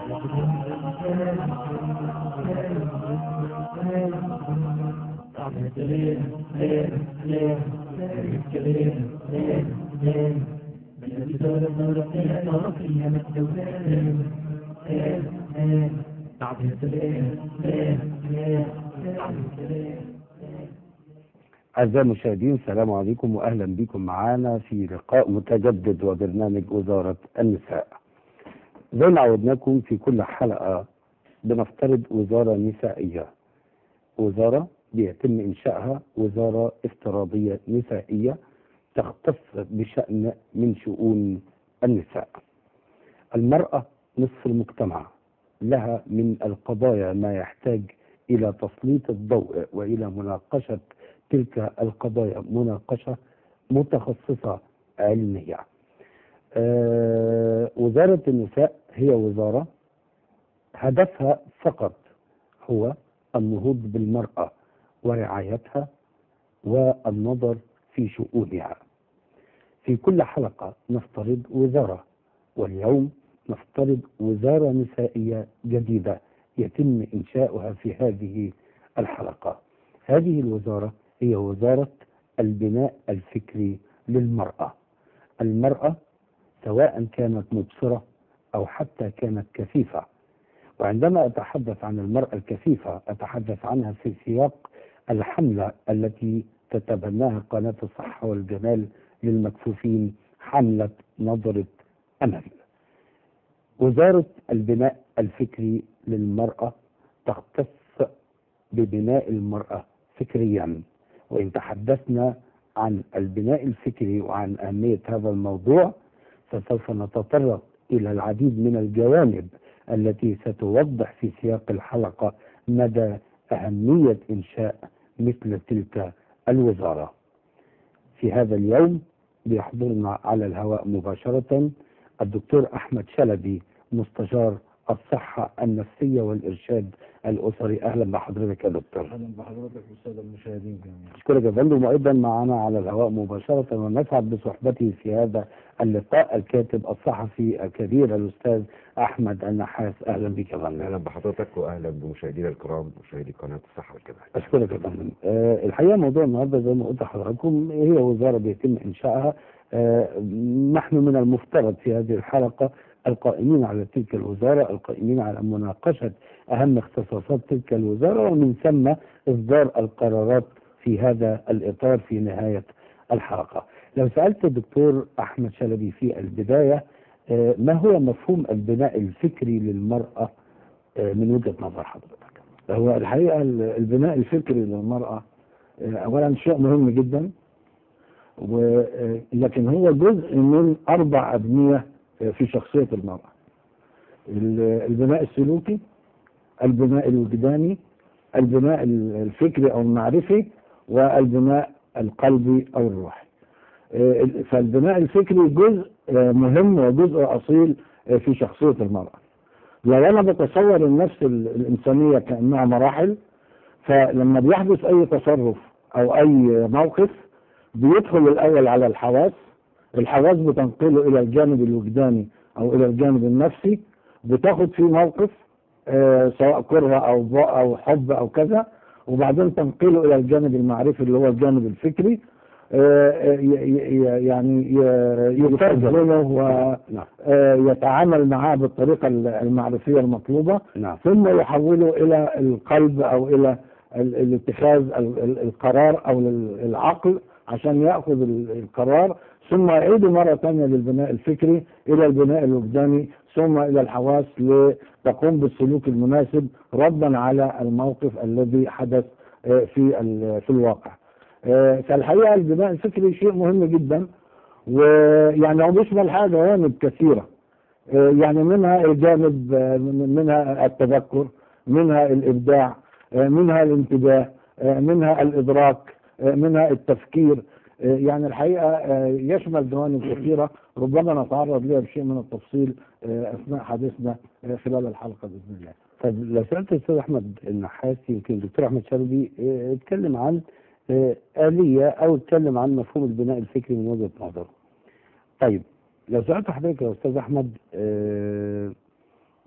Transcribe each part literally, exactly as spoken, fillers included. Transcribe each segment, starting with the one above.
أعزائي المشاهدين، السلام عليكم وأهلا بكم معنا في لقاء متجدد وبرنامج وزارة النساء. زي ما عودناكم في كل حلقة بنفترض وزارة نسائية، وزارة بيتم إنشائها وزارة افتراضية نسائية تختص بشأن من شؤون النساء. المرأة نصف المجتمع، لها من القضايا ما يحتاج إلى تسليط الضوء وإلى مناقشة تلك القضايا مناقشة متخصصة علمية. آه وزارة النساء هي وزارة هدفها فقط هو النهوض بالمرأة ورعايتها والنظر في شؤونها. في كل حلقة نفترض وزارة، واليوم نفترض وزارة نسائية جديدة يتم إنشاؤها في هذه الحلقة. هذه الوزارة هي وزارة البناء الفكري للمرأة. المرأة سواء كانت مبصرة أو حتى كانت كفيفة، وعندما أتحدث عن المرأة الكفيفة أتحدث عنها في سياق الحملة التي تتبناها قناة الصحة والجمال للمكفوفين، حملة نظرة أمل. وزارة البناء الفكري للمرأة تختص ببناء المرأة فكريا، وإن تحدثنا عن البناء الفكري وعن أهمية هذا الموضوع فسوف نتطرق إلى العديد من الجوانب التي ستوضح في سياق الحلقة مدى أهمية إنشاء مثل تلك الوزارة. في هذا اليوم بيحضرنا على الهواء مباشرة الدكتور أحمد شلبي، مستشار الصحة النفسية والإرشاد الأسري. أهلا بحضرتك يا دكتور. أهلا بحضرتك والسادة المشاهدين جميعا. أشكرك يا فندم. وأيضا معنا على الهواء مباشرة ونسعد بصحبته في هذا اللقاء الكاتب الصحفي الكبير الأستاذ أحمد النحاس. أهلا بك يا فندم. أهلا بحضرتك وأهلا بمشاهدينا الكرام مشاهدي قناة الصحة والجمال. أشكرك يا فندم. أه الحقيقة موضوع النهارده زي ما قلت لحضراتكم هي وزارة بيتم إنشائها. أه نحن من المفترض في هذه الحلقة القائمين على تلك الوزارة، القائمين على مناقشة أهم اختصاصات تلك الوزارة، ومن ثم إصدار القرارات في هذا الإطار في نهاية الحلقة. لو سألت الدكتور أحمد شلبي في البداية أه ما هو مفهوم البناء الفكري للمرأة أه من وجهة نظر حضرتك؟ هو الحقيقة البناء الفكري للمرأة أولا شيء مهم جدا، ولكن هو جزء من أربع أبنية في شخصية المرأة: البناء السلوكي، البناء الوجداني، البناء الفكري أو المعرفي، والبناء القلبي أو الروحي. فالبناء الفكري جزء مهم وجزء أصيل في شخصية المرأة. لو أنا بتصور النفس الإنسانية كأنها مراحل، فلما بيحدث أي تصرف أو أي موقف بيدخل الأول على الحواس، الحواس بتنقله إلى الجانب الوجداني أو إلى الجانب النفسي، بتاخد فيه موقف آه سواء كره أو أو حب أو كذا، وبعدين تنقله إلى الجانب المعرفي اللي هو الجانب الفكري، آه يعني يترجمه ويتعامل معاه بالطريقة المعرفية المطلوبة، ثم يحوله إلى القلب أو إلى الاتخاذ القرار أو العقل عشان يأخذ القرار، ثم يعيد مرة ثانية للبناء الفكري إلى البناء الوجداني، ثم إلى الحواس لتقوم بالسلوك المناسب ردا على الموقف الذي حدث في في الواقع. فالحقيقة البناء الفكري شيء مهم جدا، ويعني هو بيشمل حاجة جوانب كثيرة، يعني منها الجانب منها التذكر، منها الإبداع، منها الانتباه، منها الإدراك، منها التفكير. يعني الحقيقة يشمل جوانب كثيرة ربما نتعرض لها بشيء من التفصيل أثناء حديثنا خلال الحلقة بإذن الله. طيب لو سألت الأستاذ أحمد النحاس، يمكن الدكتور أحمد شلبي اتكلم عن آلية أو اتكلم عن مفهوم البناء الفكري من وجهة نظره. طيب لو سألت حضرتك يا أستاذ أحمد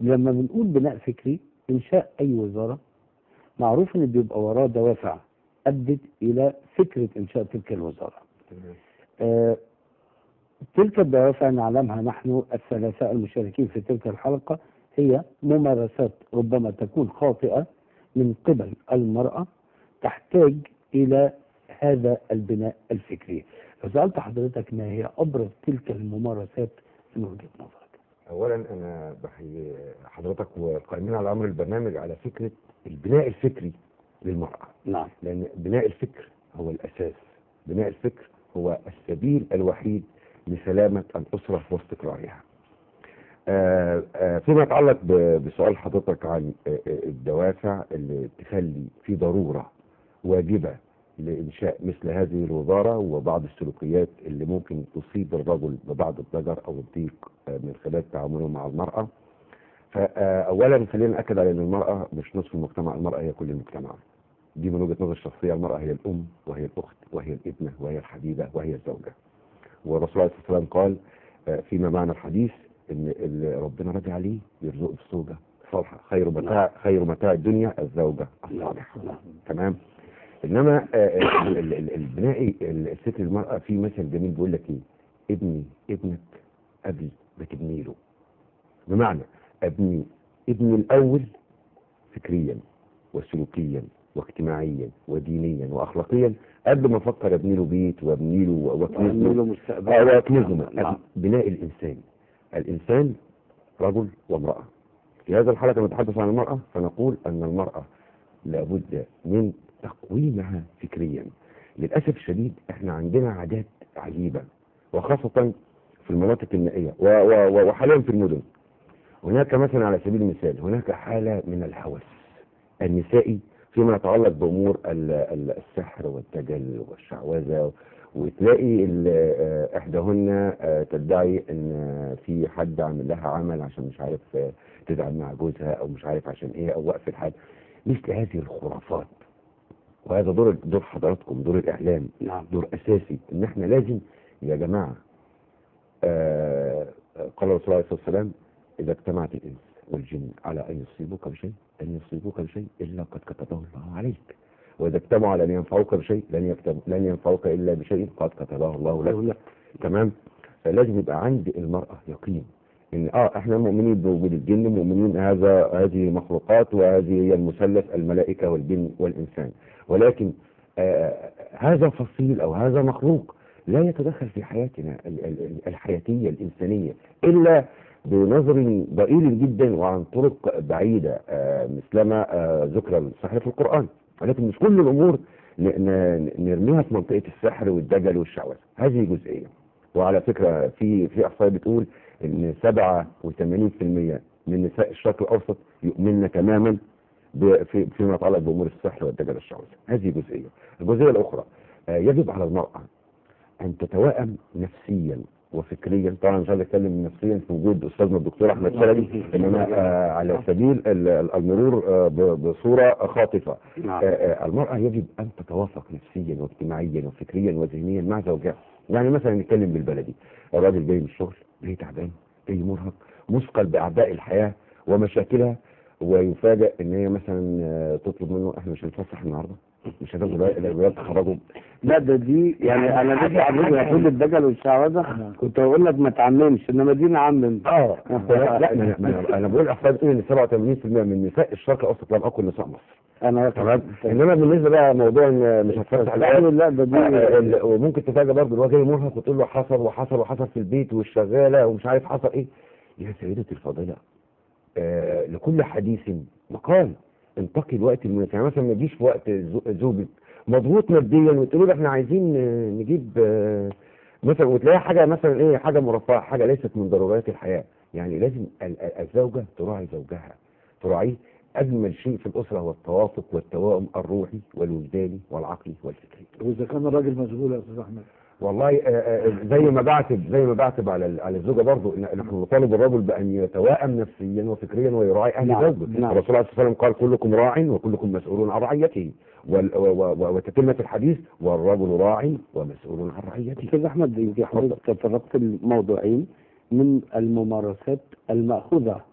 لما بنقول بناء فكري، إنشاء أي وزارة معروف إن بيبقى وراه دوافع أدت إلى فكرة إنشاء تلك الوزارة. آه تلك الدوافع نعلمها نحن الثلاثاء المشاركين في تلك الحلقة، هي ممارسات ربما تكون خاطئة من قبل المرأة تحتاج إلى هذا البناء الفكري. فسألت حضرتك ما هي أبرز تلك الممارسات من وجهة نظرك؟ اولا انا بحيي حضرتك والقائمين على امر البرنامج على فكره البناء الفكري للمراه، نعم. لان بناء الفكر هو الاساس، بناء الفكر هو السبيل الوحيد لسلامه الاسره واستقرارها. آه آه فيما يتعلق ب- بسؤال حضرتك عن آه آه، الدوافع اللي تخلي في ضروره واجبه لإنشاء مثل هذه الوزارة، وبعض السلوكيات اللي ممكن تصيب الرجل ببعض الضجر أو الضيق آه، من خلال تعامله مع المرأة. فأولا خلينا نأكد على أن المرأة مش نصف المجتمع، المرأة هي كل المجتمع. دي من وجهة نظر الشخصية، المرأة هي الأم وهي الأخت وهي الابنة وهي الحبيبة وهي الزوجة. والرسول عليه الصلاة والسلام قال آه، فيما معنى الحديث ان اللي ربنا راضي عليه يرزقه بالزوجة صالحة، خير متاع خير متاع الدنيا الزوجة الصالحة. تمام. انما آه، ال- ال- ال- البنائي الست المرأة في مثل جميل بيقول لك ايه؟ ابني ابنك قبل ما تبني له. بمعنى ابني ابني الاول فكريا وسلوكيا واجتماعيا ودينيا واخلاقيا قبل ما افكر ابني له بيت وابني له وأبني واكنز له له مستقبل. اه واكنز له. نعم. بناء الانسان، الانسان رجل وامرأة. في هذا الحلقة نتحدث عن المرأة، فنقول ان المرأة لابد من تقويمها فكريا. للأسف الشديد احنا عندنا عادات عجيبة، وخاصة في المناطق النائية و- و- وحاليا في المدن. هناك مثلا على سبيل المثال هناك حالة من الهوس النسائي فيما يتعلق بأمور ال- ال- السحر والدجل والشعوذة، وتلاقي ال- آه، إحداهن آه، تدعي إن في حد عامل لها عمل عشان مش عارف آه، تزعل مع جوزها، أو مش عارف عشان إيه، أو وقف الحال. مثل هذه الخرافات، وهذا دور دور حضراتكم، دور الإعلام، نعم. دور أساسي. إن إحنا لازم يا جماعة آه قال الرسول عليه الصلاة والسلام إذا اجتمعت الإنس والجن على أن يصيبوك بشيء لن يصيبوك بشيء إلا قد كتبه الله عليك، وإذا اجتمعوا على أن ينفعوك بشيء لن يكتب لن ينفعوك إلا بشيء قد كتبه الله لك. تمام. فلازم يبقى عند المرأة يقين ان اه احنا مؤمنين بوجود الجن، مؤمنين هذا هذه مخلوقات، وهذه هي المثلث الملائكة والجن والإنسان، ولكن آه هذا فصيل أو هذا مخلوق لا يتدخل في حياتنا ال- ال- الحياتية الإنسانية إلا بنظر ضئيل جدا وعن طرق بعيدة آه مثلما آه ذكر السحر في القرآن. ولكن مش كل الأمور ن- ن- نرميها في منطقة السحر والدجل والشعوذة، هذه جزئية. وعلى فكرة في في إحصائية بتقول ان سبعة وثمانين بالمئة من نساء الشرق الاوسط يؤمنن تماما ب- في فيما يتعلق بامور السحر والدجل والشعوذة. هذه جزئيه. الجزئيه الاخرى آه، يجب على المراه ان تتوائم نفسيا وفكريا. طبعا مش عايز اتكلم نفسيا في وجود استاذنا الدكتور احمد شلبي، انما آه، على سبيل ال- ال- المرور آه، ب- بصوره خاطفه. نعم. آه، آه، المراه يجب ان تتوافق نفسيا واجتماعيا وفكريا وذهنيا مع زوجها. يعني مثلا نتكلم بالبلدي، الراجل جاي من الشغل جاي تعبان، جاي مرهق، مثقل باعباء الحياه ومشاكلها، ويفاجئ ان هي مثلا آه، تطلب منه احنا مش هنتفسح النهارده، مش هناخد الولاد تخرجوا. لا ده دي يعني انا لسه عامل يقول الدجل والشعوذه كنت هقول لك ما تعممش، انما دي نعمم. اه لا ما انا ما انا انا بقول احصائيه بتقول ان سبعة وثمانين بالمئة من نساء الشرق الاوسط لم اكن نساء مصر. انا تمام. انما بالنسبه بقى موضوع ان مش هتفتح لا لا ده دي آه، ال- وممكن تفاجئ برضه الواد جاي مرهق وتقول له حصل وحصل وحصل في البيت والشغاله ومش عارف حصل ايه. يا سيدتي الفاضله، آه لكل حديث مقال، انتقي الوقت المناسب. يعني مثلا ما تجيش في وقت زو- زوجك مضغوط ماديا وتقول له احنا عايزين آه، نجيب آه، مثلا، وتلاقيها حاجه مثلا ايه، حاجه مرفهه، حاجه ليست من ضرورات الحياه. يعني لازم ال- ال- الزوجه تراعي زوجها، تراعيه. اجمل شيء في الاسره هو التوافق والتوائم الروحي والوجداني والعقلي والفكري. واذا كان الراجل مشغول يا استاذ احمد؟ والله آه، آه، زي ما بعتب زي ما بعتب على ال- على الزوجه برضه، إن- نحن نطالب الرجل بان يتوائم نفسيا وفكريا ويراعي اهل نعم، زوجه. نعم. الرسول عليه الصلاه والسلام قال كلكم راع وكلكم مسؤول عن رعيته، وال- و- و- وتتمه الحديث والرجل راع ومسؤول عن رعيته. استاذ احمد يمكن حضرتك تطرقت الموضوعين من الممارسات المأخوذة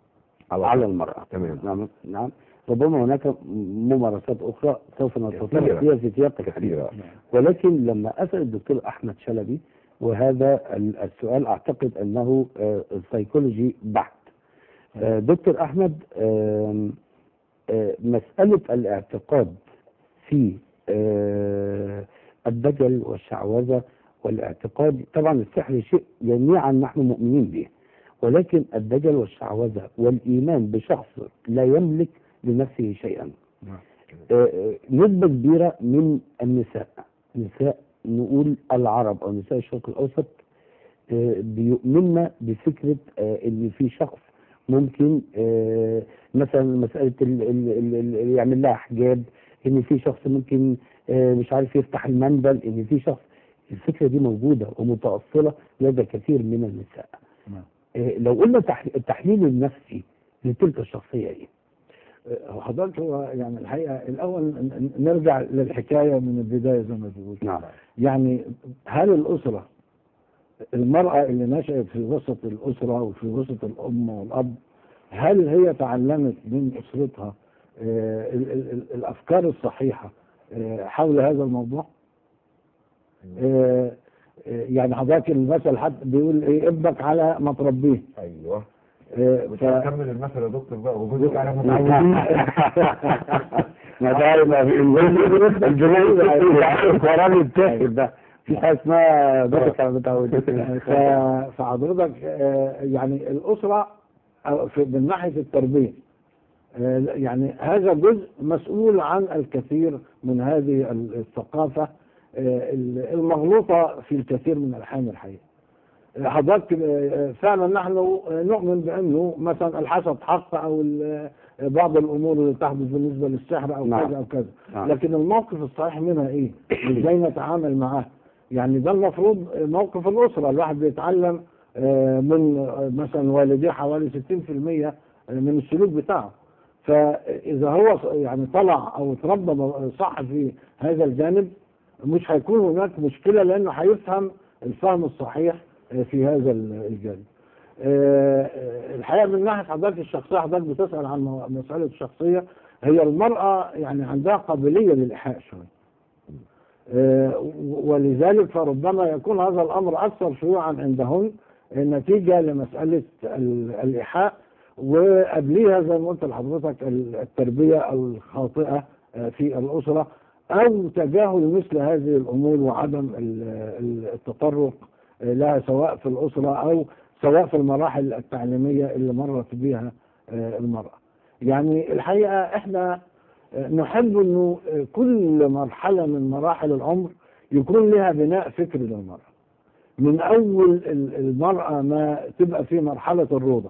على, على المرأة. تمام. نعم نعم ربما هناك ممارسات أخرى سوف نتطرق كثيرة. فيها في سياق كثير، كثيرة. ولكن لما أسأل الدكتور أحمد شلبي، وهذا ال- السؤال أعتقد أنه آه، سيكولوجي بحت. آه، دكتور أحمد، آم، آه، مسألة الاعتقاد في آه، الدجل والشعوذة والاعتقاد، طبعا السحر شيء جميعا نحن مؤمنين به، ولكن الدجل والشعوذة والإيمان بشخص لا يملك لنفسه شيئا. آه، آه، نسبة كبيرة من النساء، نساء نقول العرب أو نساء الشرق الأوسط، آه، بيؤمنن بفكرة آه، إن في شخص ممكن آه، مثلا مسألة ال- ال- ال- ال- يعمل لها حجاب، إن في شخص ممكن آه، مش عارف يفتح المندل، إن في شخص. الفكرة دي موجودة ومتأصلة لدى كثير من النساء. نعم. آه، لو قلنا تح- التحليل النفسي لتلك الشخصية إيه؟ آه، حضرتك هو يعني الحقيقة الأول ن- ن- نرجع للحكاية من البداية زي ما بيقول. نعم. يعني هل الأسرة، المرأة اللي نشأت في وسط الأسرة وفي وسط الأم والأب، هل هي تعلمت من أسرتها آه، ال- ال- ال- الأفكار الصحيحة آه، حول هذا الموضوع؟ آه، آه، يعني حضرتك المثل حتى بيقول إيه، ابنك على ما تربيه. ايوه. آه، ف... كمل المثل يا دكتور بقى، وجودك على ما ده يبقى الجنيه القرآن التاخد ده في حاجة اسمها بس على متعود. ف- فحضرتك آه، يعني الأسرة أو في- من ناحية التربية، آه، يعني هذا جزء مسؤول عن الكثير من هذه الثقافة آه، المغلوطة في الكثير من الأحيان الحقيقة. آه، حضرتك آه، فعلا نحن آه، نؤمن بأنه مثلا الحسد حق، أو ال- آه، بعض الأمور اللي تحدث بالنسبة للسحر أو نعم. كذا أو كذا. نعم. لكن الموقف الصحيح منها إيه؟ إزاي نتعامل معاه؟ يعني ده المفروض موقف الأسرة. الواحد بيتعلم آه، من آه، مثلا والديه حوالي ستين في المية من السلوك بتاعه. فإذا هو ص- يعني طلع أو اتربى صح في هذا الجانب، مش هيكون هناك مشكلة، لأنه هيفهم الفهم الصحيح آه، في هذا ال- الجانب. آه، آه، الحقيقة من ناحية حضرتك الشخصية، حضرتك بتسأل عن مو- مسألة الشخصية، هي المرأة يعني عندها قابلية للإيحاء شوية. آه، ولذلك فربما يكون هذا الأمر أكثر شيوعا عندهن نتيجة لمسألة ال- الإيحاء، وقبليها زي ما قلت لحضرتك التربية الخاطئة آه، في الأسرة، أو تجاهل مثل هذه الأمور وعدم ال- ال- التطرق آه، لها، سواء في الأسرة أو سواء في المراحل التعليمية اللي مرت بها آه، المرأة. يعني الحقيقة احنا نحب انه كل مرحلة من مراحل العمر يكون لها بناء فكري للمرأة. من اول المرأة ما تبقى في مرحلة الروضة،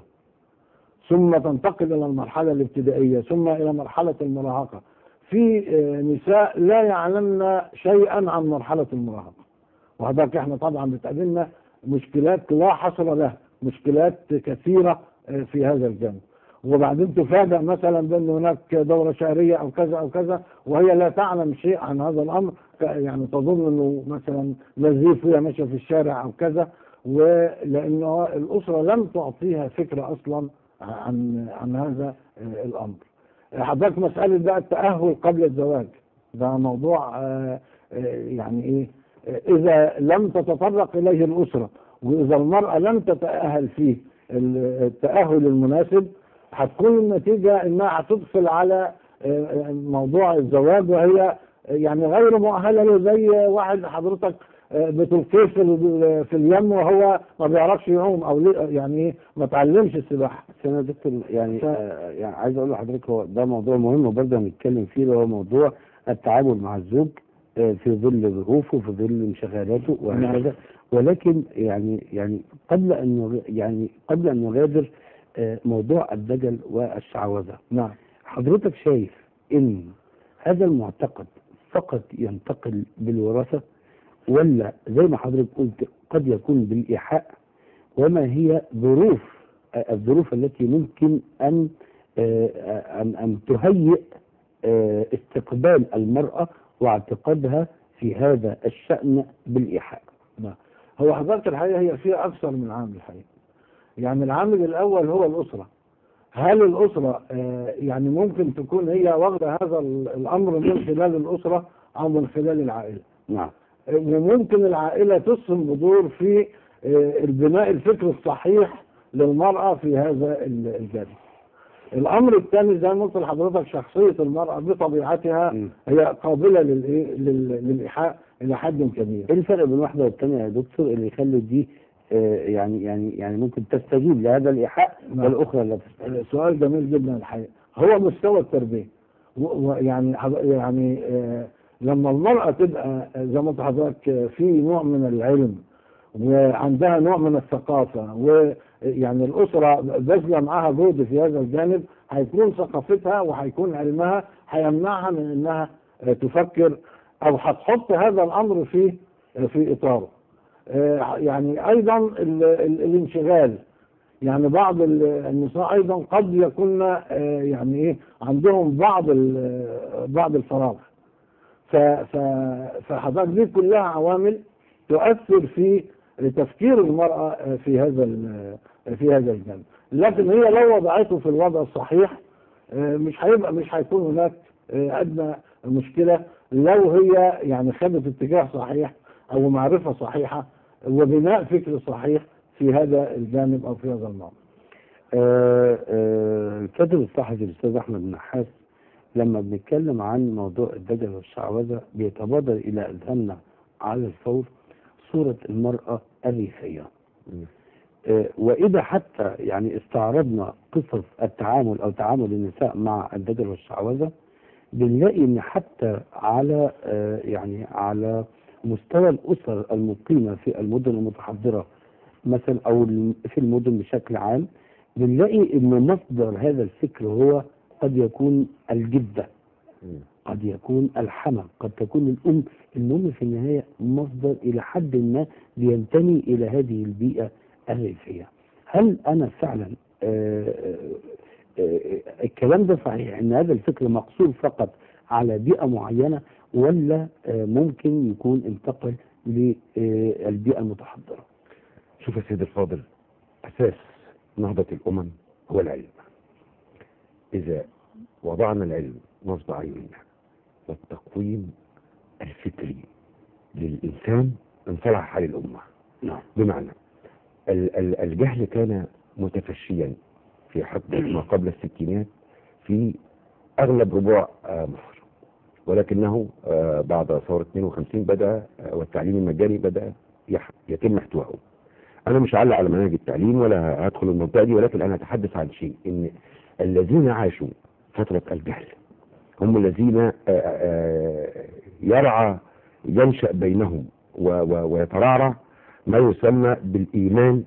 ثم تنتقل الى المرحلة الابتدائية، ثم الى مرحلة المراهقة. في نساء لا يعلمن شيئا عن مرحلة المراهقة، وهذاك احنا طبعا بتقابلنا مشكلات لا حصر لها، مشكلات كثيرة في هذا الجانب. وبعدين تفاجأ مثلا بأن هناك دورة شهرية أو كذا أو كذا، وهي لا تعلم شيء عن هذا الأمر، يعني تظن أنه مثلا نزيف فيها ماشية في الشارع أو كذا، ولأنه الأسرة لم تعطيها فكرة أصلا عن عن هذا الأمر. حضرتك مسألة بقى التأهل قبل الزواج، ده موضوع يعني إيه، إذا لم تتطرق إليه الأسرة، وإذا المرأة لم تتأهل فيه التأهل المناسب، هتكون النتيجة انها هتدخل على موضوع الزواج وهي يعني غير مؤهلة له، زي واحد حضرتك بتلقيه في في اليم وهو ما بيعرفش يعوم، او يعني ما تعلمش السباحة. سنة دكتور يعني ف... آه يعني عايز اقول لحضرتك هو ده موضوع مهم وبرضه هنتكلم فيه، وهو موضوع التعامل مع الزوج آه في ظل ظروفه، في ظل انشغالاته وهكذا. ولكن يعني يعني قبل ان نغ... يعني قبل ان نغادر آه موضوع الدجل والشعوذة، نعم، حضرتك شايف ان هذا المعتقد فقط ينتقل بالوراثة، ولا زي ما حضرتك قلت قد يكون بالإيحاء؟ وما هي ظروف الظروف التي ممكن أن أن أن تهيئ استقبال المرأة واعتقادها في هذا الشأن بالإيحاء؟ نعم. هو حضرتك الحقيقة هي فيها أكثر من عامل الحقيقة. يعني العامل الأول هو الأسرة. هل الأسرة آه، يعني ممكن تكون هي واخدة هذا الأمر من خلال الأسرة أو من خلال العائلة؟ نعم. آه، وممكن العائلة تسهم بدور في آه، البناء الفكري الصحيح للمرأة في هذا الجانب. الأمر الثاني زي ما قلت لحضرتك، شخصية المرأة بطبيعتها م. هي قابلة للإيه؟ لل- للإيحاء إلى حد كبير. ايه الفرق بين واحدة والتانية يا دكتور اللي يخلي دي آه، يعني يعني يعني ممكن تستجيب لهذا الإيحاء نعم. والأخرى لا تستجيب؟ آه، سؤال جميل جدا الحقيقة. هو مستوى التربية، و- ويعني حض- يعني آه، لما المرأة تبقى آه، زي ما قلت لحضرتك آه، في نوع من العلم وعندها نوع من الثقافة، ويعني الأسرة باذله معاها جهد في هذا الجانب، هيكون ثقافتها وهيكون علمها هيمنعها من انها آه، تفكر او هتحط هذا الامر في آه، في اطاره. آه، يعني ايضا ال- ال- الانشغال، يعني بعض ال- النساء ايضا قد يكون آه، يعني ايه عندهم بعض ال- بعض الفراغ. ف- ف- فحضرتك دي كلها عوامل تؤثر في تفكير المرأة في هذا ال- في هذا الجانب. لكن هي لو وضعته في الوضع الصحيح آه، مش هيبقى مش هيكون هناك آه، أدنى مشكلة لو هي يعني خدت اتجاه صحيح أو معرفة صحيحة وبناء فكر صحيح في هذا الجانب أو في هذا الموضوع. آه، آه، الكاتب الصحفي الأستاذ أحمد نحاس لما بنتكلم عن موضوع الدجل والشعوذة بيتبادر إلى أذهاننا على الفور صورة المرأة الريفية. مم. آه، وإذا حتى يعني استعرضنا قصص التعامل أو تعامل النساء مع الدجل والشعوذة بنلاقي إن حتى على آه، يعني على مستوى الأسر المقيمة في المدن المتحضرة مثلا أو الم- في المدن بشكل عام بنلاقي إن مصدر هذا الفكر هو قد يكون الجدة، مم. قد يكون الحمى، قد تكون الأم. الأم في النهاية مصدر إلى حد ما بينتمي إلى هذه البيئة الريفية. هل أنا فعلا آه، آه، آه، الكلام ده صحيح إن هذا الفكر مقصور فقط على بيئة معينة ولا آه، ممكن يكون انتقل للبيئة المتحضرة؟ شوف يا سيدي الفاضل، أساس نهضة الأمم هو العلم. إذا وضعنا العلم نصب عيننا والتقويم الفكري للإنسان انصلح حال الأمة. نعم. بمعنى ال- ال- الجهل كان متفشيا في حقبة ما قبل الستينات في أغلب ربوع آه، مصر، ولكنه آه، بعد ثورة اثنين وخمسين بدأ آه، والتعليم المجاني بدأ يح- يتم احتوائه. أنا مش هعلق على مناهج التعليم ولا هدخل المنطقة دي، ولكن أنا أتحدث عن شيء، إن الذين عاشوا فترة الجهل هم الذين آه، آه، يرعى ينشأ بينهم و- و- ويترعرع ما يسمى بالإيمان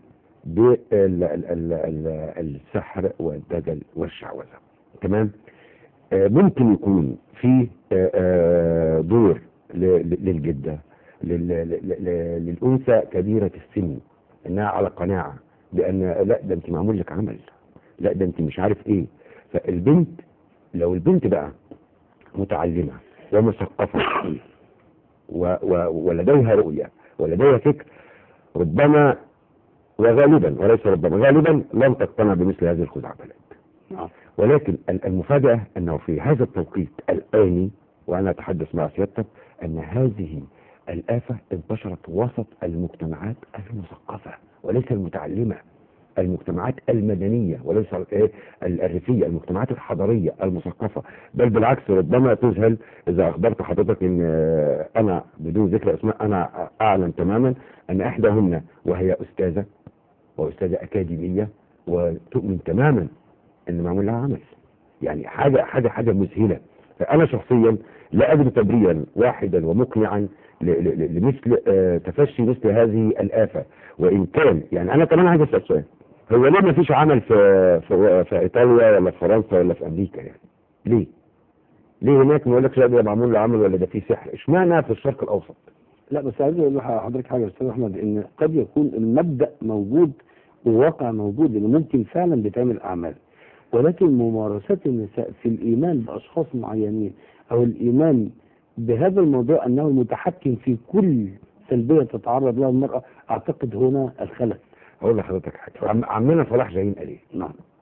بالسحر والدجل والشعوذة. تمام. آه، ممكن يكون في آه، آه، دور ل- ل- للجدة لل- ل- ل- للأنثى كبيرة السن انها على قناعة بان لا ده انت معمول لك عمل، لا ده انت مش عارف ايه. فالبنت لو البنت بقى متعلمة ومثقفة و- و- ولديها رؤية ولديها فكر، ربما وغالبا وليس ربما غالبا لن تقتنع بمثل هذه الخزعبلات. نعم. ولكن ال- المفاجأة أنه في هذا التوقيت الآني وأنا أتحدث مع سيادتك أن هذه الآفة انتشرت وسط المجتمعات المثقفة وليس المتعلمة، المجتمعات المدنية وليس ال- الريفية، المجتمعات الحضرية المثقفة. بل بالعكس ربما تذهل إذا أخبرت حضرتك أن آه، أنا بدون ذكر اسماء أنا أعلم تماما أن إحداهن وهي أستاذة وأستاذة أكاديمية وتؤمن تماما ان معمول لها عمل. يعني حاجة حاجة حاجة مذهلة. فانا شخصيا لا اجد تبريرا واحدا ومقنعا ل- ل- لمثل آه، تفشي مثل هذه الآفة. وان كان يعني انا كمان عايز اسال سؤال، هو ليه ما فيش عمل في في, في ايطاليا ولا في فرنسا ولا في امريكا؟ يعني ليه؟ ليه هناك ما يقولكش لا ده معمول له عمل ولا ده فيه سحر؟ اشمعنى في الشرق الاوسط؟ لا بس عايز اقول لحضرتك حاجه يا استاذ احمد، ان قد يكون المبدا موجود والواقع موجود، انه ممكن فعلا بتعمل اعمال، ولكن ممارسات النساء في الايمان باشخاص معينين او الايمان بهذا الموضوع انه المتحكم في كل سلبيه تتعرض لها المراه، اعتقد هنا الخلل. اقول لحضرتك حاجه، عم- عمنا صلاح جاهين قال ايه؟ نعم.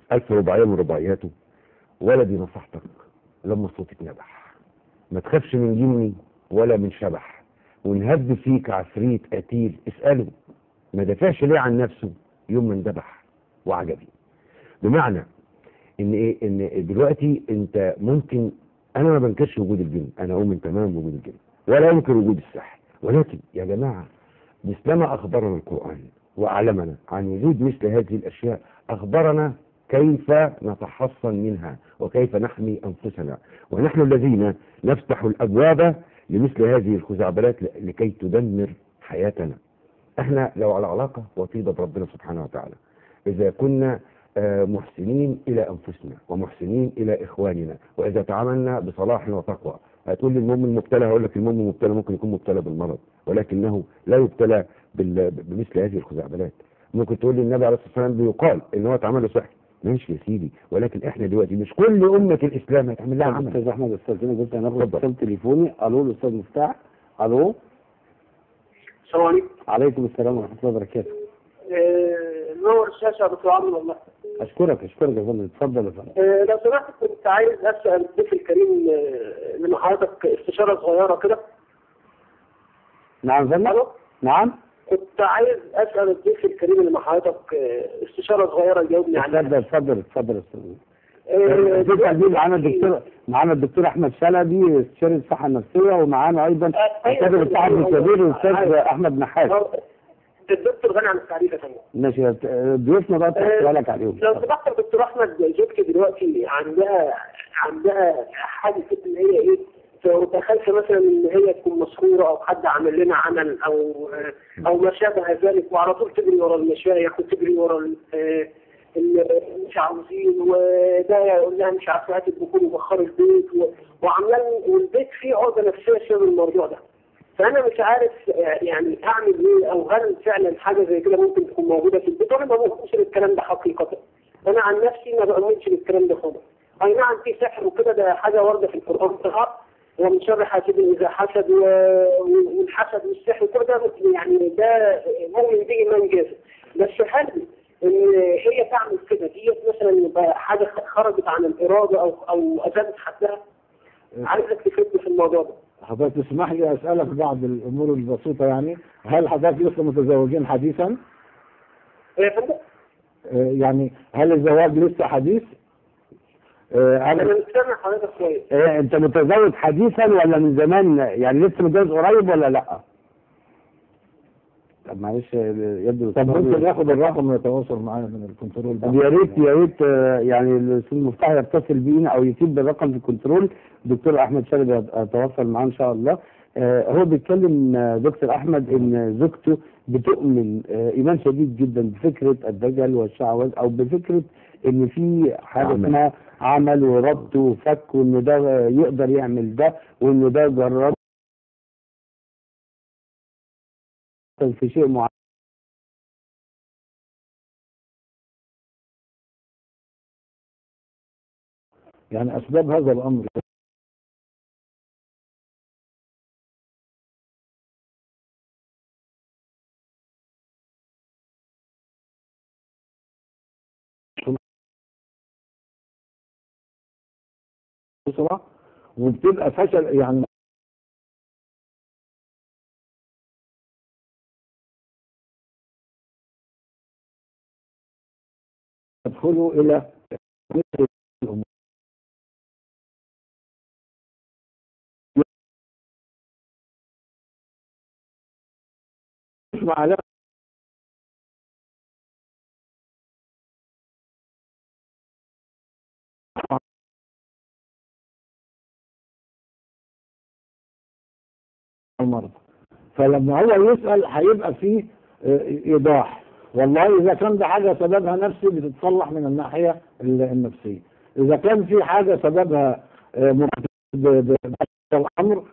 ألف رباعية من رباعياته: ولدي نصحتك لما الصوت اتنبح، ما تخافش من جني ولا من شبح، ونهب فيك عفريت قتيل اسأله ما دافعش ليه عن نفسه يوم ما اندبح. وعجبي. بمعنى ان ايه؟ ان دلوقتي انت ممكن، انا ما بنكرش وجود الجن، انا اؤمن تماما بوجود الجن ولا ينكر وجود السحر، ولكن يا جماعه مثلما اخبرنا القران واعلمنا عن وجود مثل هذه الاشياء، اخبرنا كيف نتحصن منها وكيف نحمي انفسنا، ونحن الذين نفتح الابواب لمثل هذه الخزعبلات لكي تدمر حياتنا. احنا لو على علاقه وطيده بربنا سبحانه وتعالى، اذا كنا محسنين الى انفسنا ومحسنين الى اخواننا، واذا تعاملنا بصلاح وتقوى، هتقول لي المؤمن مبتلى، هقول لك المؤمن مبتلى ممكن يكون مبتلى بالمرض، ولكنه لا يبتلى بمثل هذه الخزعبلات. ممكن تقول لي النبي عليه الصلاه والسلام بيقال ان هو اتعمل له سحر، ماشي يا سيدي، ولكن احنا دلوقتي مش كل امه الاسلام هيتعمل لها عمل. استاذ احمد، استاذنا قلت هناخد اتصال تليفوني. الو الاستاذ مفتاح. الو. السلام عليكم. عليكم السلام ورحمه الله وبركاته. نور الشاشه يا دكتور عمرو. والله اشكرك اشكرك يا فندم، اتفضل يا فندم. آه لو سمحت كنت عايز اسال الضيف الكريم آه من حضرتك استشاره صغيره كده. نعم فندم. نعم كنت عايز اسال الضيف الكريم اللي مع حضرتك آه استشاره صغيره يجاوبني عنها. اتفضل اتفضل اتفضل يا استاذ. معانا الدكتور معانا الدكتور احمد شلبي استشاري الصحه النفسيه، ومعانا ايضا الكاتب الصحفي الكبير الاستاذ احمد نحاس. الدكتور غني عن التعريف يا فندم. ماشي، ضيوفنا بقى تسالك عليهم. لو سمحت يا دكتور احمد، زوجتي دلوقتي عندها عندها حاجه كده ان هي ايه، متخيله مثلا ان هي تكون مسحوره او حد عامل لنا عمل او او ما شابه ذلك، وعلى طول تجري ورا المشايخ وتجري ورا اللي مش عاوزين، وده يقول لها مش عارفه هات الدخول وبخر البيت، وعاملين والبيت فيه عقده نفسيه بسبب الموضوع ده. فانا مش عارف يعني اعمل ايه، او هل فعلا حاجه زي كده ممكن تكون موجوده في البيت، وانا ما بؤمنش بالكلام ده حقيقه. انا عن نفسي ما بؤمنش بالكلام ده خالص. اي نعم في سحر وكده، ده حاجه وارده في القران طبعا، ومن شر حاسد اذا حسد، والحسد والسحر وكل ده يعني ده مؤمن به ايمان جازم. بس هل ان هي تعمل كده ديت مثلا يبقى حاجه خرجت عن الاراده او او ازادت حدها؟ عايزك تفيدني في الموضوع ده. حضرتك تسمح لي اسالك بعض الامور البسيطه، يعني هل حضرتك لسه متزوجين حديثا؟ ايه يا فندم؟ يعني هل الزواج لسه حديث؟ انا مش سامع حضرتك كويس. إيه، انت متزوج حديثا ولا من زمان؟ يعني لسه متجوز قريب ولا لا؟ طب معلش يبدو. طب ممكن ياخد الرقم ويتواصل معانا من الكنترول ده؟ يا ريت يا ريت يعني الاستاذ مفتاح يتصل بينا او يسيب بالرقم في الكنترول، الدكتور احمد شلبي يتواصل معاه ان شاء الله. هو بيتكلم دكتور احمد ان زوجته بتؤمن ايمان شديد جدا بفكره الدجل والشعوذه، او بفكره ان في حاجه اسمها عمل وربط وفك، وان ده يقدر يعمل ده، وان ده جرب في شيء معين. يعني اسباب هذا الامر بسرعه، وبتبقى فشل يعني يدخلوا الى مثل الامور. مش معلقه المرضى، فلما هو يسال هيبقى فيه ايضاح. والله اذا كان ده حاجه سببها نفسي بتتصلح من الناحيه النفسيه، اذا كان في حاجه سببها الامر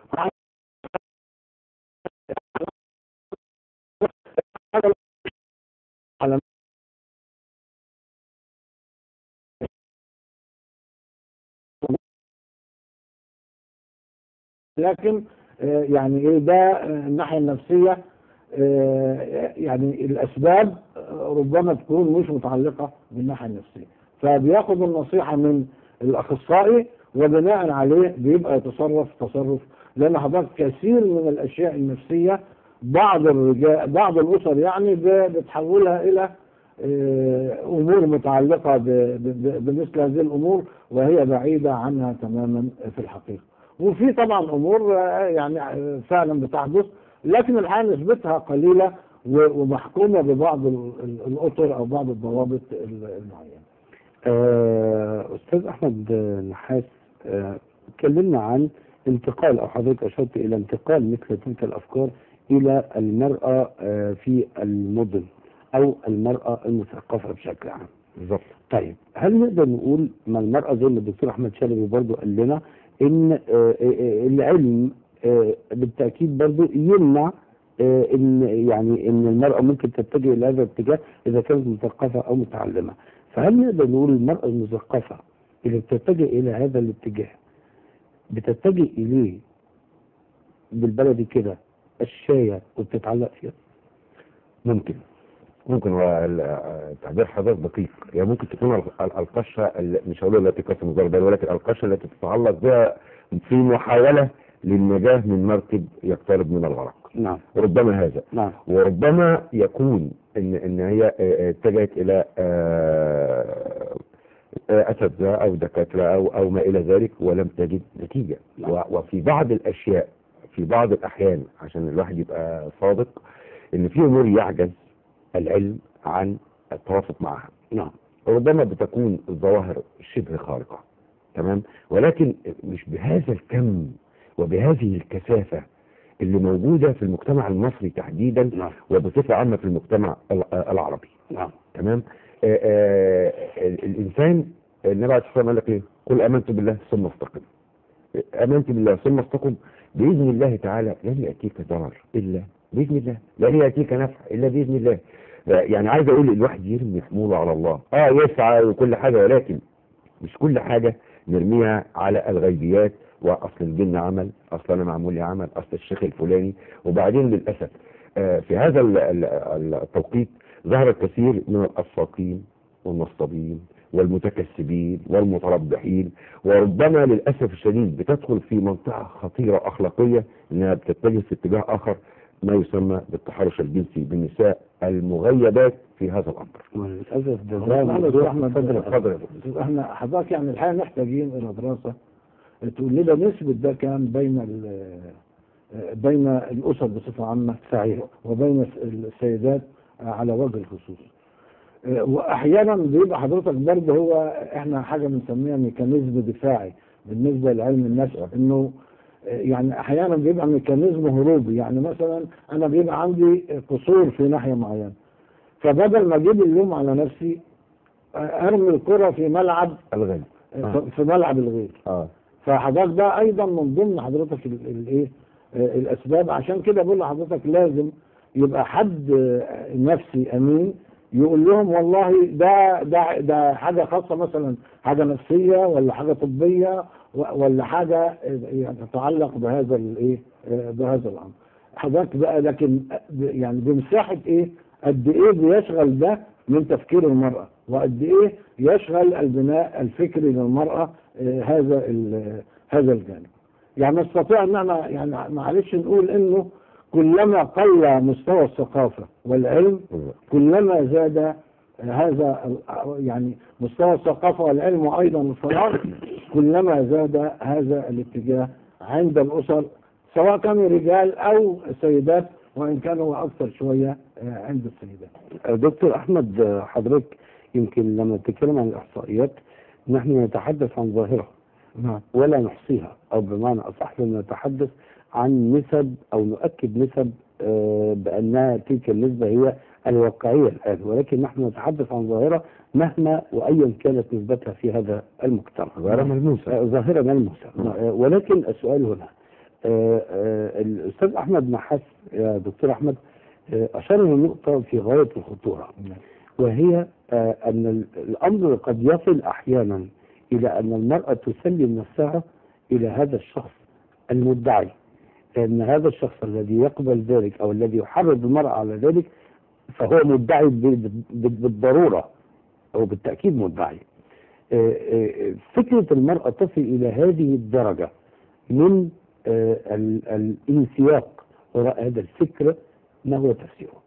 على لكن يعني ايه ده الناحيه النفسيه، يعني الاسباب ربما تكون مش متعلقه بالناحيه النفسيه. فبياخد النصيحة من الأخصائي وبناء عليه بيبقى يتصرف تصرف. لأن حضرتك كثير من الأشياء النفسية بعض الرجال بعض الأسر يعني بتحولها إلى أمور متعلقة بمثل هذه الأمور وهي بعيدة عنها تماما في الحقيقة. وفي طبعا أمور يعني فعلا بتحدث لكن الحقيقة نسبتها قليلة ومحكومة ببعض الأطر أو بعض الضوابط المعينة. أستاذ أحمد نحاس، اتكلمنا عن انتقال أو حضرتك أشرت إلى انتقال مثل تلك الأفكار إلى المرأة في المدن أو المرأة المثقفة بشكل عام. بالظبط. طيب هل نقدر نقول ما المرأة زي ما الدكتور أحمد شلبي برضو قال لنا إن العلم بالتأكيد برضو يمنع إن يعني إن المرأة ممكن تتجه إلى هذا الاتجاه إذا كانت مثقفة أو متعلمة، فهل نقدر نقول المرأة المثقفة اللي بتتجه إلى هذا الاتجاه بتتجه إليه بالبلدي كده الشاية وبتتعلق فيها؟ ممكن ممكن هو تعبير حضرتك دقيق. يعني ممكن تكون القشة مش هقول التي قسم الزربان ولكن القشة التي تتعلق بها في محاولة للنجاة من مركب يقترب من الغرق. نعم. ربما هذا. نعم. وربما يكون ان ان هي اتجهت الى اساتذه او دكاتره او او ما الى ذلك ولم تجد نتيجه. نعم. وفي بعض الاشياء في بعض الاحيان عشان الواحد يبقى صادق ان في امور يعجز العلم عن التوافق معها. نعم. ربما بتكون الظواهر شبه خارقه، تمام، ولكن مش بهذا الكم وبهذه الكثافه اللي موجودة في المجتمع المصري تحديدا. نعم. وبصفة عامة في المجتمع العربي. نعم. تمام. آآ آآ الإنسان النبي عليه الصلاة والسلام قال لك إيه؟ قل آمنت بالله ثم استقم. آمنت بالله ثم استقم بإذن الله تعالى لن يأتيك ضرر إلا بإذن الله، لن يأتيك نفع إلا بإذن الله. يعني عايز أقول الواحد يرمي حموله على الله، آه يسعى وكل حاجة، ولكن مش كل حاجة نرميها على الغيبيات واصل الجن عمل، اصل انا معمول لي عمل، اصل الشيخ الفلاني. وبعدين للاسف في هذا التوقيت ظهر الكثير من الافاقين والنصابين والمتكسبين والمتربحين، وربما للاسف الشديد بتدخل في منطقه خطيره اخلاقيه انها بتتجه في اتجاه اخر ما يسمى بالتحرش الجنسي بالنساء المغيبات في هذا الامر. وللاسف ده ده احنا حضرتك يعني الحقيقه محتاجين الى دراسه تقول لنا نسبة ده كان بين بين الأسر بصفة عامة صحيح وبين السيدات على وجه الخصوص. وأحيانا بيبقى حضرتك برضه هو احنا حاجة بنسميها ميكانيزم دفاعي بالنسبة لعلم النفس، انه يعني احيانا بيبقى ميكانيزم هروبي. يعني مثلا انا بيبقى عندي قصور في ناحية معينة، فبدل ما اجيب اللوم على نفسي ارمي الكرة في ملعب الغير آه. في ملعب الغير. اه فحضرتك ده ايضا من ضمن حضرتك الايه الاسباب. عشان كده بقول لحضرتك لازم يبقى حد نفسي امين يقول لهم والله ده ده ده حاجه خاصه، مثلا حاجه نفسيه ولا حاجه طبيه ولا حاجه تتعلق بهذا الايه بهذا الامر. حضرتك بقى لكن يعني بمساحه ايه قد ايه بيشغل ده من تفكير المراه، وقد ايه يشغل البناء الفكري للمراه هذا هذا الجانب. يعني نستطيع ان احنا يعني معلش نقول انه كلما قل مستوى الثقافه والعلم كلما زاد هذا يعني مستوى الثقافه والعلم وايضا الفراغ، كلما زاد هذا الاتجاه عند الاسر سواء كانوا رجال او سيدات، وان كانوا اكثر شويه عند السيدات. دكتور احمد حضرتك يمكن لما تتكلم عن الاحصائيات نحن نتحدث عن ظاهره نعم ولا نحصيها، او بمعنى اصح نتحدث عن نسب او نؤكد نسب بانها تلك النسبه هي الواقعيه الان، ولكن نحن نتحدث عن ظاهره مهما وايا كانت نسبتها في هذا المجتمع. ظاهره ملموسه. ظاهره ملموسه. ولكن السؤال هنا الاستاذ احمد نحاس يا دكتور احمد اشار الى نقطه في غايه الخطوره، وهي ان الامر قد يصل احيانا الى ان المراه تسلم نفسها الى هذا الشخص المدعي، لان هذا الشخص الذي يقبل ذلك او الذي يحرض المراه على ذلك فهو مدعي بالضروره او بالتاكيد مدعي. آه، آه، فكرة المرأة تصل إلى هذه الدرجة من آه، ال- الانسياق وراء هذا الفكر، ما هو تفسيره؟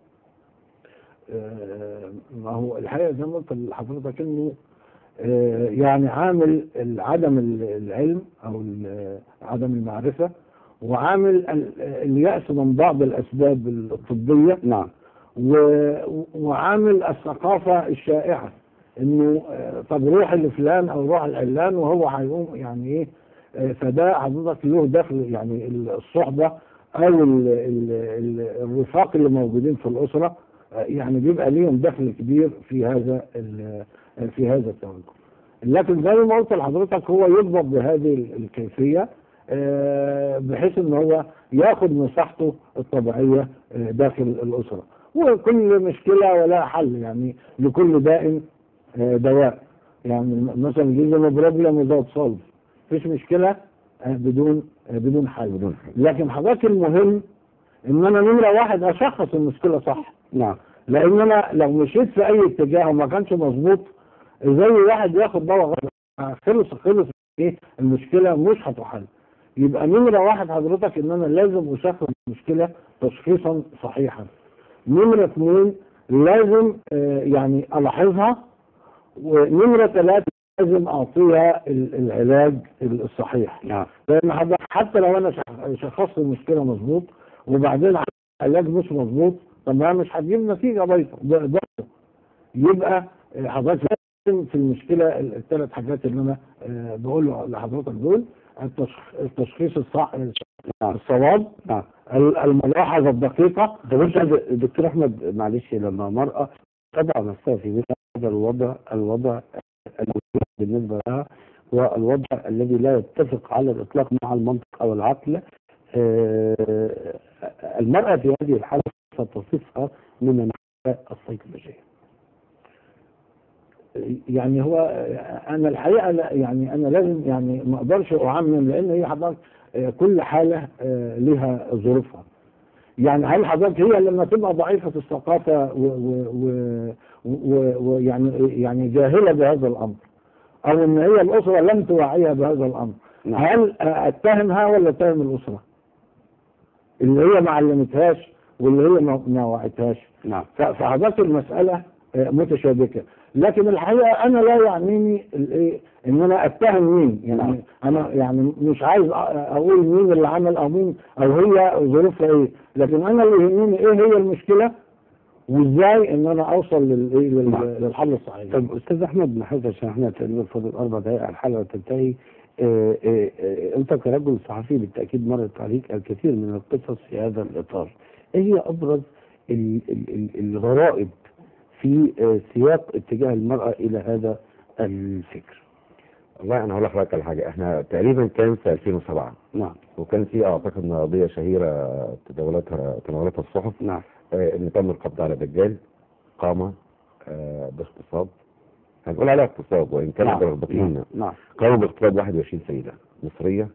آه، ما هو الحقيقة زي ما قلت لحضرتك انه آه، يعني عامل عدم العلم او ال- عدم المعرفة، وعامل ال- اليأس من بعض الاسباب الطبية، نعم. و- وعامل الثقافة الشائعة انه آه، طب روح لفلان او روح العلان وهو هيقوم يعني ايه. آه، فده حضرتك له دخل، يعني الصحبة او ال- ال- ال- الرفاق اللي موجودين في الاسرة آه، يعني بيبقى ليهم دخل كبير في هذا ال- في هذا التوجه. لكن زي ما قلت لحضرتك هو يضبط بهذه الكيفية آه، بحيث ان هو ياخد مساحته الطبيعية آه، داخل الاسرة. وكل مشكلة ولا حل، يعني لكل داء آه، دواء. يعني مثلا جزء بروبلم وزاد صلب، مفيش مشكلة آه، بدون آه، بدون حل. بدون حل. لكن حضرتك المهم ان انا نمرة واحد اشخص المشكلة صح. نعم. لان انا لو مشيت في اي اتجاه وما كانش مظبوط، زي واحد ياخد دواء غلط، خلص خلص ايه المشكله مش هتحل. يبقى نمره واحد حضرتك ان انا لازم اشخص المشكله تشخيصا صحيحا. نمره اثنين لازم آه يعني الاحظها. ونمره ثلاثه لازم اعطيها ال- العلاج الصحيح. نعم. لان حضرتك حتى لو انا شخ- شخصت المشكله مظبوط وبعدين العلاج مش مظبوط، طب ما مش هتجيب نتيجه برضه. برضه يبقى آه، حضرتك لازم في المشكله الثلاث حاجات اللي انا آه، بقول لحضرتك دول: التشخ- التشخيص الصح الصواب، نعم. ال- الملاحظه الدقيقه. طب انت دكتور احمد، معلش، لما مرأة تضع نفسها في مثل هذا الوضع، الوضع الموجود بالنسبة لها والوضع الذي لا يتفق على الإطلاق مع المنطق أو العقل، آه، المرأة في هذه الحالة ستصفها من الناحية السيكولوجية. يعني هو آه، انا الحقيقه لا، يعني انا لازم يعني ما اقدرش اعمم، لان هي حضرتك آه، كل حاله آه، لها ظروفها. يعني هل حضرتك هي لما تبقى ضعيفه الثقافه ويعني يعني جاهله بهذا الامر، او ان هي الاسره لم توعيها بهذا الامر، نعم. هل اتهمها ولا اتهم الاسره اللي هي ما علمتهاش واللي هي ما ما وعتهاش؟ نعم. ف- فحضرتك المساله آه، متشابكه. لكن الحقيقه انا لا يعنيني الايه ان انا اتهم مين. يعني نعم. انا يعني مش عايز أ- اقول مين اللي عمل او مين او هي ظروفها ايه، لكن انا اللي يهمني ايه هي المشكله وازاي ان انا اوصل للايه لل- نعم. للحل الصحيح. طب استاذ احمد نحاول، عشان احنا تقريبا فاضل اربع دقائق الحلقه تنتهي. آه، آه، آه، انت كرجل صحفي بالتاكيد مرت عليك الكثير من القصص في هذا الاطار. ايه هي ابرز ال- ال- ال- الغرائب في آه، سياق اتجاه المراه الى هذا الفكر؟ والله انا هقول لحضرتك على حاجه. احنا تقريبا كان في ألفين وسبعة، نعم. وكان في اعتقد إن قضيه شهيره تداولتها تناولتها الصحف، نعم. آه، ان تم القبض على دجال قام آه، باغتصاب، هنقول عليها اغتصاب وان كان نعم. برغبتهن، نعم. قاموا باغتصاب واحد وعشرين سيده مصريه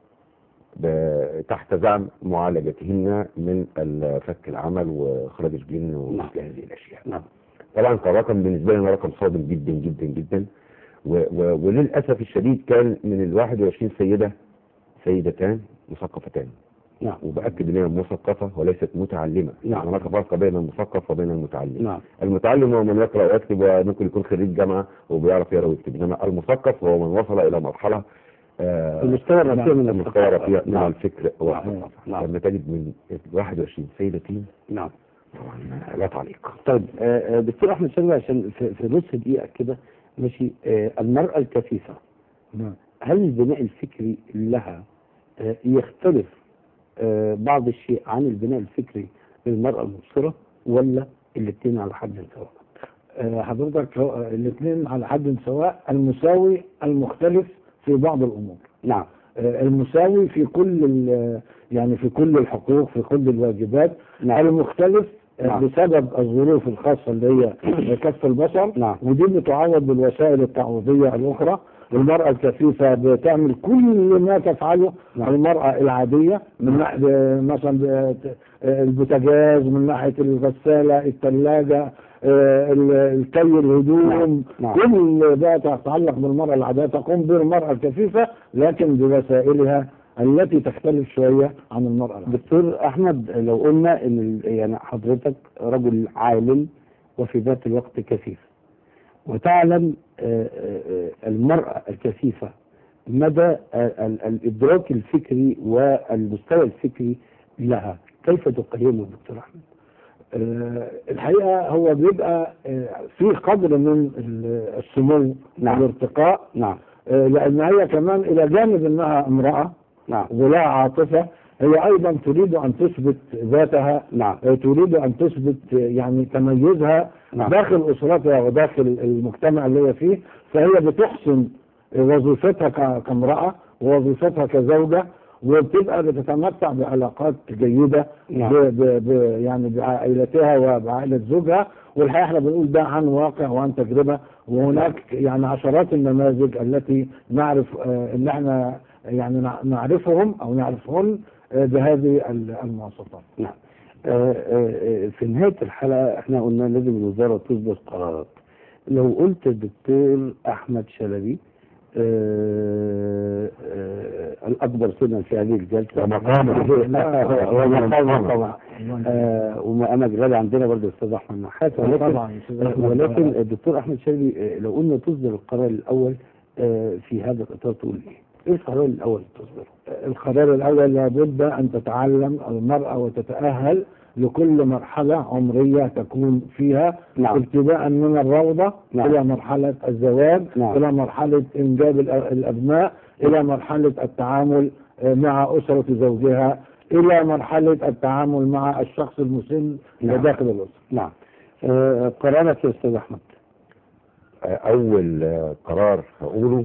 ب- تحت زعم معالجتهن من فك العمل واخراج الجن ومثل هذه الاشياء. نعم. طبعا كان رقم بالنسبه لنا رقم صادم جدا جدا جدا، و و وللاسف الشديد كان من ال واحد وعشرين سيده سيدتان مثقفتان. نعم. وباكد ان هي مثقفه وليست متعلمه. نعم. هناك فرق بين المثقف وبين المتعلم. نعم. المتعلم هو من يقرا ويكتب وممكن يكون خريج جامعه وبيعرف يقرا ويكتب، انما المثقف هو من وصل الى مرحله آه المستوى الرفيع من المستوى الثقافة. الرفيع من نعم. الفكر والثقافه. نعم. لما تجد من واحد وعشرين سيدتين نعم. طبعا لا تعليق. طيب آه، آه، دكتور احمد شربي، عشان في, في نص دقيقه كده ماشي. آه، المراه الكفيفه، نعم. هل البناء الفكري لها آه، يختلف آه، بعض الشيء عن البناء الفكري للمراه المبصره، ولا الاثنين على حد سواء؟ آه، حضرتك الاثنين على حد سواء، المساوي المختلف في بعض الامور. نعم. آه، المساوي في كل ال- يعني في كل الحقوق، في كل الواجبات. نعم. المختلف آه، نعم. بسبب الظروف الخاصة اللي هي كف البصر. نعم. ودي بتعوض بالوسائل التعويضية الأخرى. المرأة الكفيفة بتعمل كل ما تفعله نعم. المرأة العادية، من ناحية مثلا بت- آه، البوتاجاز، من ناحيه الغساله، الثلاجه، الكي، الهدوم، نعم. كل ده تتعلق بالمراه العاديه تقوم به المراه الكفيفه، لكن بوسائلها التي تختلف شويه عن المراه العاديه. دكتور احمد، لو قلنا ان ال- يعني حضرتك رجل عالم وفي ذات الوقت كفيف، وتعلم آه، آه، المرأة الكثيفة مدى آه، ال- الإدراك الفكري والمستوى الفكري لها، كيف تقيمه دكتور أحمد؟ آه، الحقيقه هو بيبقى آه، في قدر من ال- السمو نعم. والارتقاء، نعم. آه، لان هي كمان الى جانب انها امراه نعم. ولها عاطفه، هي ايضا تريد ان تثبت ذاتها، نعم. آه، تريد ان تثبت آه، يعني تميزها نعم. داخل اسرتها وداخل المجتمع اللي هي فيه، فهي بتحسن وظيفتها ك- كامراه ووظيفتها كزوجه، وبتبقى بتتمتع بعلاقات جيده نعم. ب ب ب يعني بعائلتها وبعائله زوجها. والحقيقه احنا بنقول ده عن واقع وعن تجربه، وهناك يعني عشرات النماذج التي نعرف آه، ان احنا يعني نع- نعرفهم او نعرفهن آه، بهذه ال- المواصفات. نعم. آه، آه، آه، في نهاية الحلقة احنا قلنا لازم الوزارة تصدر قرارات. لو قلت الدكتور أحمد شلبي آه، آه، الأكبر سنا في هذه الجلسة ومقامه. ومقامه طبعا، آه، وأنا غالي عندنا برضه الأستاذ أحمد نحاس، ولكن طبعا ولكن الدكتور أحمد شلبي آه، لو قلنا تصدر القرار الأول آه، في هذا الإطار تقول إيه؟ إيه القرار الأول اللي تصدره؟ القرار الاول لابد ان تتعلم المراه وتتاهل لكل مرحله عمريه تكون فيها، نعم. ابتداء من الروضه نعم. الى مرحله الزواج، نعم. الى مرحله انجاب الأ- الابناء، الى مرحله التعامل آه، مع اسره زوجها، الى مرحله التعامل مع الشخص المسن نعم. داخل الاسره. نعم. آه، قرارك يا أستاذ أحمد. أول آه، قرار هقوله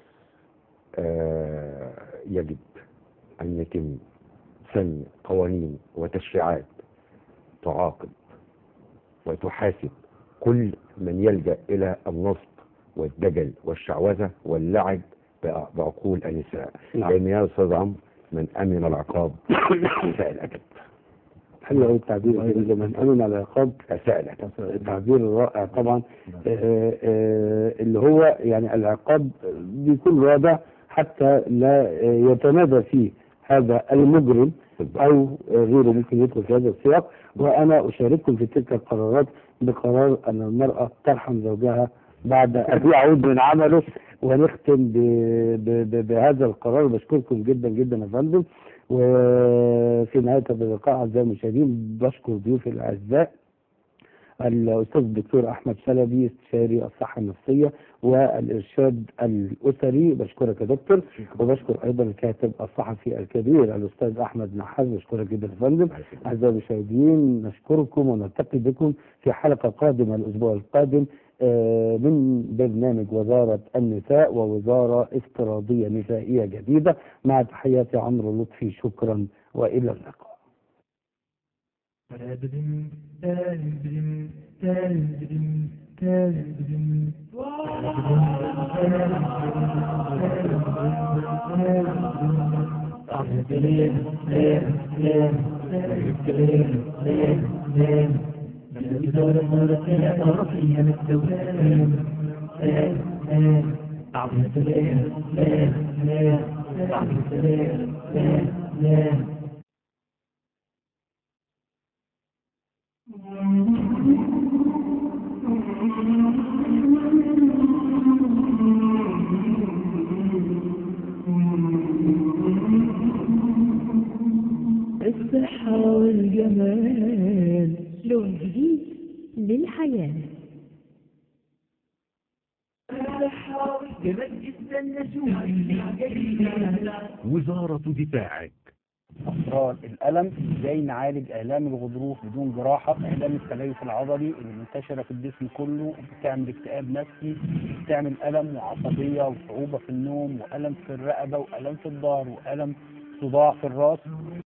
آه، يجب أن يتم سن قوانين وتشريعات تعاقب وتحاسب كل من يلجأ إلى النصب والدجل والشعوذة واللعب بع- بعقول النساء. نعم. لأن يا أستاذ عمرو من أمن العقاب أساء الأدب. حلو قوي التعبير الجميل، من أمن على العقاب أساء الأدب. التعبير رائع طبعا. آه، آه، اللي هو يعني العقاب بيكون واضح حتى لا آه، يتمادى فيه هذا المجرم أو آه، غيره ممكن يدخل في هذا السياق. وأنا أشارككم في تلك القرارات بقرار أن المرأة ترحم زوجها بعد أن يعود من عمله. ونختم ب... ب... ب... بهذا القرار. بشكركم جدا جدا يا فندم. وفي نهاية هذا اللقاء أعزائي المشاهدين بشكر ضيوفي الأعزاء الأستاذ الدكتور أحمد شلبي استشاري الصحة النفسية والإرشاد الأسري، بشكرك يا دكتور. وبشكر أيضا الكاتب الصحفي الكبير الأستاذ أحمد نحاس، بشكرك جدا يا فندم. أعزائي المشاهدين نشكركم ونلتقي بكم في حلقة قادمة الأسبوع القادم آه، من برنامج وزارة النساء ووزارة افتراضية نسائية جديدة. مع تحياتي عمرو لطفي، شكرا وإلى اللقاء. الصحة والجمال لون جديد للحياة. الصحة والجمال جدا نجوم. وزارة دفاعك. أمراض الألم، إزاي نعالج آلام الغضروف بدون جراحة، آلام التليف العضلي اللي منتشرة في الجسم كله وبتعمل اكتئاب نفسي، بتعمل ألم وعصبية وصعوبة في النوم وألم في الرقبة وألم في الظهر وألم صداع في الراس.